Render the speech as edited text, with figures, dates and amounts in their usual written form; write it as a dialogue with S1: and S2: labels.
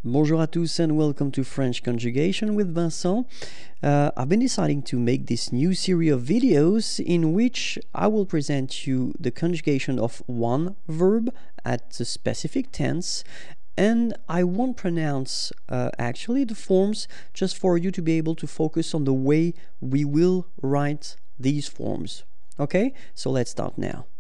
S1: Bonjour à tous and welcome to French Conjugation with Vincent. I've been deciding to make this new series of videos in which I will present you the conjugation of one verb at the specific tense, and I won't pronounce actually the forms, just for you to be able to focus on the way we will write these forms. Okay, so let's start now.